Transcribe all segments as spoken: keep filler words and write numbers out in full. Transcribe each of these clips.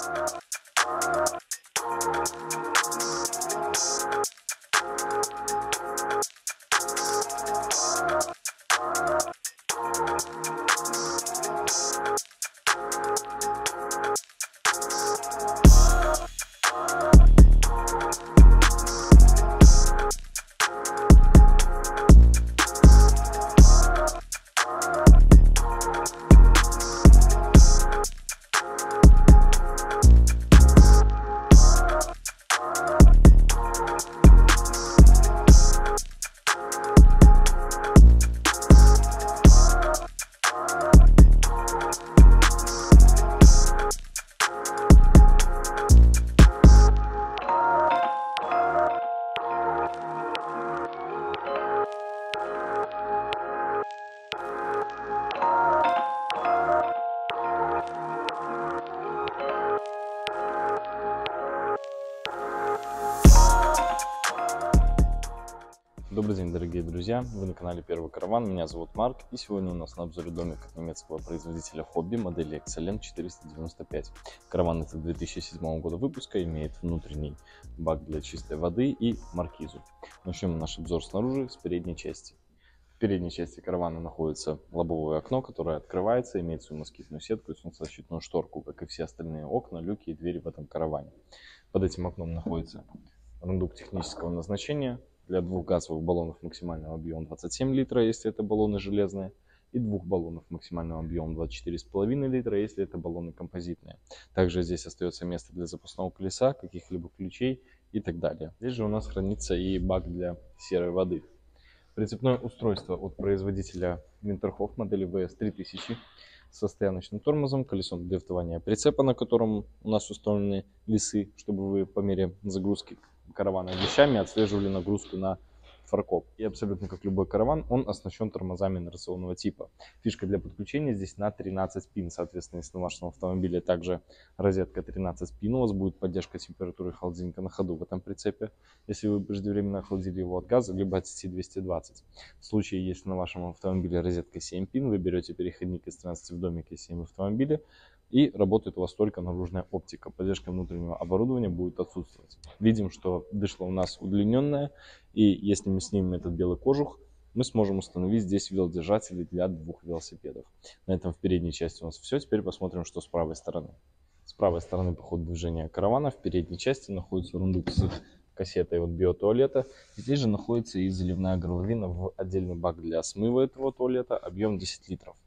Добрый день, дорогие друзья! Вы на канале Первый Караван, меня зовут Марк, и сегодня у нас на обзоре домик от немецкого производителя Hobby модели Excellent четыреста девяносто пять. Караван это две тысячи седьмого года выпуска, имеет внутренний бак для чистой воды и маркизу. Начнем наш обзор снаружи, с передней части. В передней части каравана находится лобовое окно, которое открывается, имеет свою москитную сетку и солнцезащитную шторку, как и все остальные окна, люки и двери в этом караване. Под этим окном находится рундук технического назначения для двух газовых баллонов максимального объема двадцать семь литров, если это баллоны железные, и двух баллонов максимального объема двадцать четыре и пять литра, если это баллоны композитные. Также здесь остается место для запасного колеса, каких-либо ключей и так далее. Здесь же у нас хранится и бак для серой воды. Прицепное устройство от производителя Winterhoff модели ви эс три тысячи со стояночным тормозом, колесом для втывания прицепа, на котором у нас установлены весы, чтобы вы по мере загрузки каравана вещами отслеживали нагрузку на фаркоп. И абсолютно как любой караван, он оснащен тормозами инерционного типа. Фишка для подключения здесь на тринадцать пин. Соответственно, если на вашем автомобиле также розетка тринадцать пин, у вас будет поддержка температуры холодильника на ходу в этом прицепе, если вы преждевременно охладили его от газа, либо от сети двести двадцать. В случае, если на вашем автомобиле розетка семь пин, вы берете переходник из тринадцати в домике семь в автомобиле, и работает у вас только наружная оптика. Поддержка внутреннего оборудования будет отсутствовать. Видим, что дышло у нас удлиненное, и если мы снимем этот белый кожух, мы сможем установить здесь велодержатели для двух велосипедов. На этом в передней части у нас все. Теперь посмотрим, что с правой стороны. С правой стороны по ходу движения каравана в передней части находится рундук с кассетой от биотуалета. Здесь же находится и заливная горловина в отдельный бак для смыва этого туалета, объем десять литров.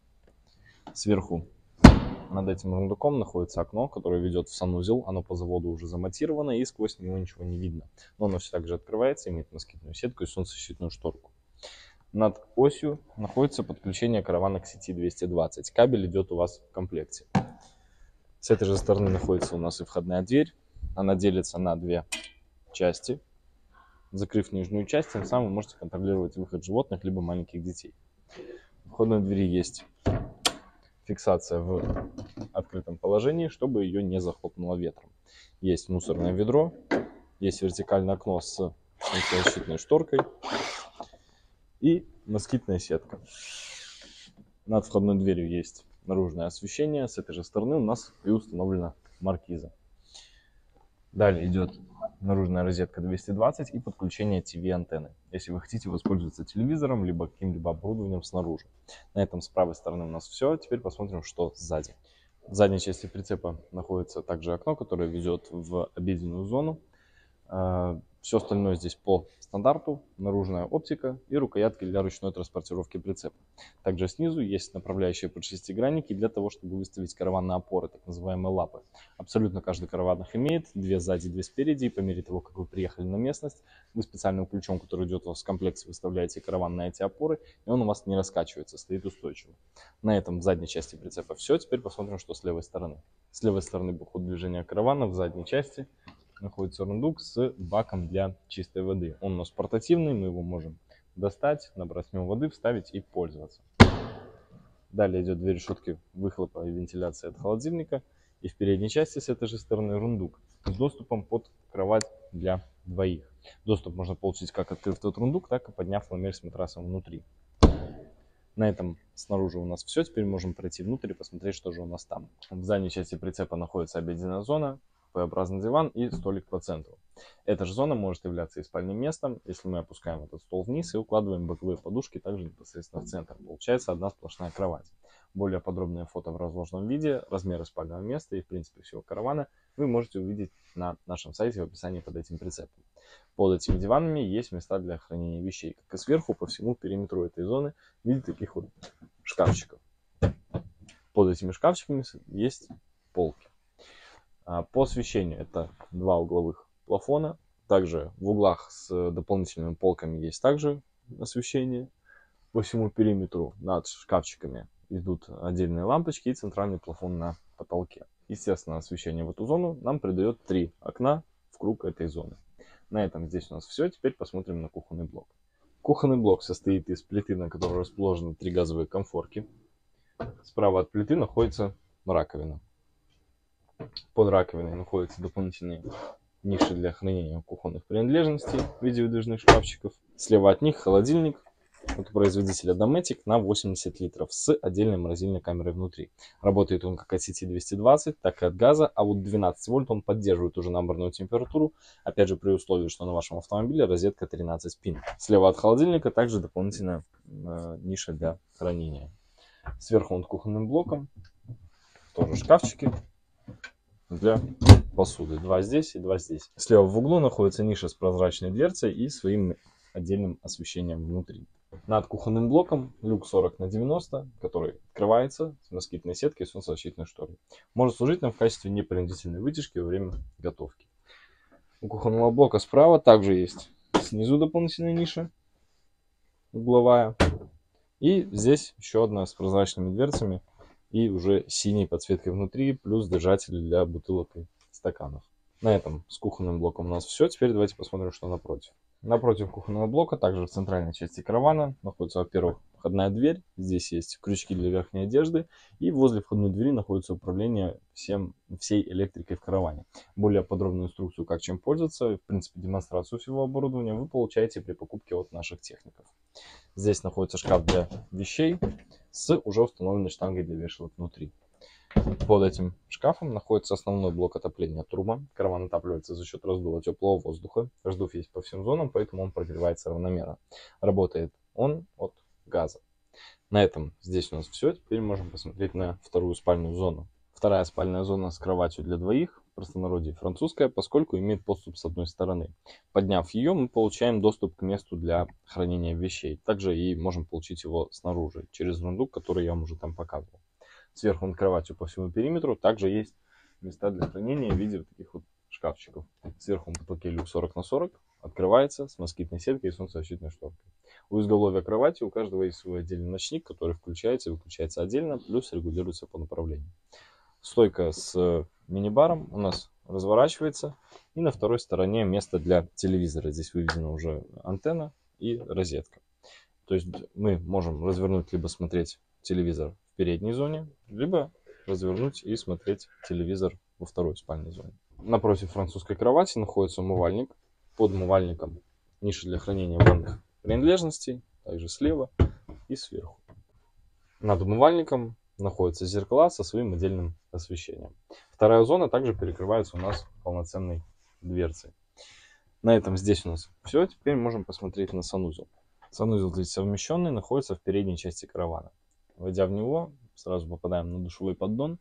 Сверху над этим рундуком находится окно, которое ведет в санузел. Оно по заводу уже замотировано, и сквозь него ничего не видно. Но оно все так же открывается, имеет москитную сетку и солнцезащитную шторку. Над осью находится подключение каравана к сети двести двадцать. Кабель идет у вас в комплекте. С этой же стороны находится у нас и входная дверь. Она делится на две части. Закрыв нижнюю часть, тем самым вы можете контролировать выход животных либо маленьких детей. В входной двери есть фиксация в открытом положении, чтобы ее не захлопнуло ветром. Есть мусорное ведро, есть вертикальное окно с солнцезащитной шторкой и москитная сетка. Над входной дверью есть наружное освещение. С этой же стороны у нас и установлена маркиза. Далее идет наружная розетка двести двадцать и подключение ти ви-антенны, если вы хотите воспользоваться телевизором, либо каким-либо оборудованием снаружи. На этом с правой стороны у нас все. Теперь посмотрим, что сзади. В задней части прицепа находится также окно, которое ведет в обеденную зону. Все остальное здесь по стандарту, наружная оптика и рукоятки для ручной транспортировки прицепа. Также снизу есть направляющие под шестигранники для того, чтобы выставить караван на опоры, так называемые лапы. Абсолютно каждый караван их имеет, две сзади, две спереди, и по мере того, как вы приехали на местность, вы специальным ключом, который идет у вас в комплекте, выставляете караван на эти опоры, и он у вас не раскачивается, стоит устойчиво. На этом в задней части прицепа все. Теперь посмотрим, что с левой стороны. С левой стороны по ходу движения каравана в задней части находится рундук с баком для чистой воды. Он у нас портативный, мы его можем достать, набрать в него воды, вставить и пользоваться. Далее идет две решетки выхлопа и вентиляции от холодильника. И в передней части с этой же стороны рундук с доступом под кровать для двоих. Доступ можно получить как открыв тот рундук, так и подняв ламель с матрасом внутри. На этом снаружи у нас все. Теперь можем пройти внутрь и посмотреть, что же у нас там. В задней части прицепа находится обеденная зона, П-образный диван и столик по центру. Эта же зона может являться и спальным местом, если мы опускаем этот стол вниз и укладываем боковые подушки также непосредственно в центр. Получается одна сплошная кровать. Более подробные фото в разложенном виде, размеры спального места и в принципе всего каравана вы можете увидеть на нашем сайте в описании под этим прицепом. Под этими диванами есть места для хранения вещей, как и сверху по всему периметру этой зоны в виде таких вот шкафчиков. Под этими шкафчиками есть полки. По освещению это два угловых плафона. Также в углах с дополнительными полками есть также освещение. По всему периметру над шкафчиками идут отдельные лампочки и центральный плафон на потолке. Естественно, освещение в эту зону нам придает три окна в круг этой зоны. На этом здесь у нас все. Теперь посмотрим на кухонный блок. Кухонный блок состоит из плиты, на которой расположены три газовые конфорки. Справа от плиты находится раковина. Под раковиной находятся дополнительные ниши для хранения кухонных принадлежностей в виде выдвижных шкафчиков. Слева от них холодильник от производителя Dometic на восемьдесят литров с отдельной морозильной камерой внутри. Работает он как от сети двести двадцать, так и от газа, а вот двенадцать вольт он поддерживает уже наборную температуру, опять же при условии, что на вашем автомобиле розетка тринадцать пин. Слева от холодильника также дополнительная э, ниша для хранения. Сверху над кухонным блоком тоже шкафчики для посуды. Два здесь и два здесь. Слева в углу находится ниша с прозрачной дверцей и своим отдельным освещением внутри. Над кухонным блоком люк сорок на девяносто, который открывается с москитной сеткой и солнцезащитной шторой. Может служить нам в качестве непринудительной вытяжки во время готовки. У кухонного блока справа также есть снизу дополнительная ниша угловая. И здесь еще одна с прозрачными дверцами и уже синей подсветкой внутри, плюс держатели для бутылок и стаканов. На этом с кухонным блоком у нас все. Теперь давайте посмотрим, что напротив. Напротив кухонного блока, также в центральной части каравана, находится, во-первых, входная дверь. Здесь есть крючки для верхней одежды. И возле входной двери находится управление всем, всей электрикой в караване. Более подробную инструкцию, как чем пользоваться, в принципе, демонстрацию всего оборудования вы получаете при покупке от наших техников. Здесь находится шкаф для вещей с уже установленной штангой для вешалок внутри. Под этим шкафом находится основной блок отопления турбо. Караван отапливается за счет раздува теплого воздуха. Раздув есть по всем зонам, поэтому он прогревается равномерно. Работает он от газа. На этом здесь у нас все. Теперь можем посмотреть на вторую спальную зону. Вторая спальная зона с кроватью для двоих, в простонародье французская, поскольку имеет подступ с одной стороны. Подняв ее, мы получаем доступ к месту для хранения вещей. Также и можем получить его снаружи, через рундук, который я вам уже там показывал. Сверху над кроватью по всему периметру также есть места для хранения в виде вот таких вот шкафчиков. Сверху на потолке люк сорок на сорок открывается с москитной сеткой и солнцезащитной шторкой. У изголовья кровати у каждого есть свой отдельный ночник, который включается и выключается отдельно, плюс регулируется по направлению. Стойка с мини-баром у нас разворачивается, и на второй стороне место для телевизора. Здесь выведена уже антенна и розетка. То есть мы можем развернуть, либо смотреть телевизор в передней зоне, либо развернуть и смотреть телевизор во второй спальной зоне. Напротив французской кровати находится умывальник. Под умывальником ниша для хранения ванных принадлежностей, также слева и сверху. Над умывальником находятся зеркала со своим отдельным освещением. Вторая зона также перекрывается у нас полноценной дверцей. На этом здесь у нас все. Теперь можем посмотреть на санузел. Санузел здесь совмещенный, находится в передней части каравана. Войдя в него, сразу попадаем на душевой поддон.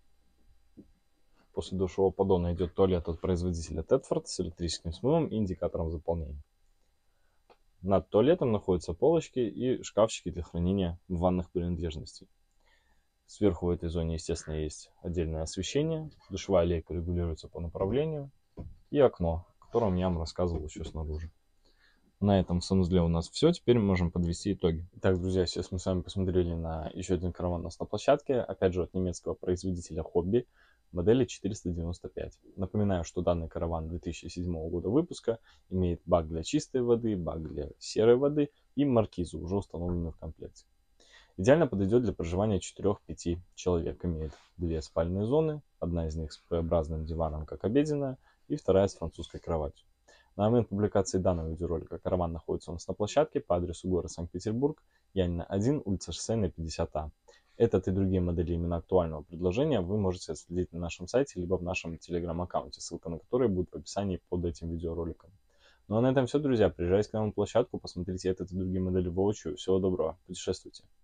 После душевого поддона идет туалет от производителя Тетфорд с электрическим смывом и индикатором заполнения. Над туалетом находятся полочки и шкафчики для хранения ванных принадлежностей. Сверху в этой зоне, естественно, есть отдельное освещение. Душевая лейка регулируется по направлению. И окно, о котором я вам рассказывал еще снаружи. На этом в санузле у нас все. Теперь мы можем подвести итоги. Итак, друзья, сейчас мы с вами посмотрели на еще один караван у нас на площадке. Опять же, от немецкого производителя Hobby модели четыреста девяносто пять. Напоминаю, что данный караван две тысячи седьмого года выпуска имеет бак для чистой воды, бак для серой воды и маркизу, уже установленную в комплекте. Идеально подойдет для проживания четырёх-пяти человек. Имеет две спальные зоны, одна из них с П-образным диваном, как обеденная, и вторая с французской кроватью. На момент публикации данного видеоролика караван находится у нас на площадке по адресу город Санкт-Петербург, Янина один, улица Шоссейная, пятьдесят А. Этот и другие модели именно актуального предложения вы можете отследить на нашем сайте, либо в нашем телеграм-аккаунте, ссылка на который будет в описании под этим видеороликом. Ну а на этом все, друзья. Приезжайте к нам на площадку, посмотрите этот и другие модели воочию. Всего доброго, путешествуйте.